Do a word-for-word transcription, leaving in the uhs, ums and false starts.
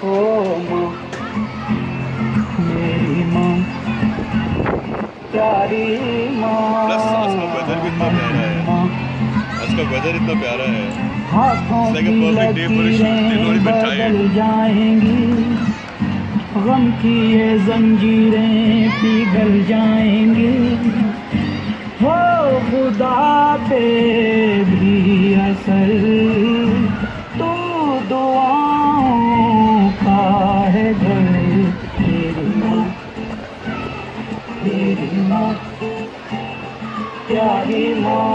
ओ माँ मेरी माँ प्यारी माँ। प्लस आज का वेदर भी इतना प्यारा है, आज का वेदर इतना प्यारा है, हाथों की लकीरें बदल जाएंगी, गम की ये जंजीरें पिघल जाएंगी, हो खुदा पे भी असर तू दुआओं का है घर। तेरी माँ तेरी माँ प्यारी माँ।